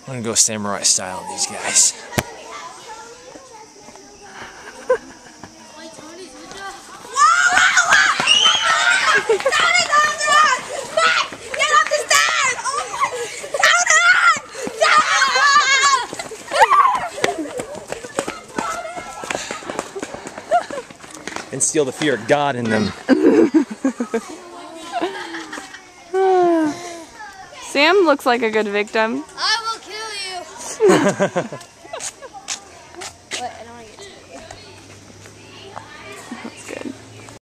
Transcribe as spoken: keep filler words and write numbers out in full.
I'm gonna go samurai style on these guys. Instill the fear of God in them. Sam looks like a good victim. I will kill you.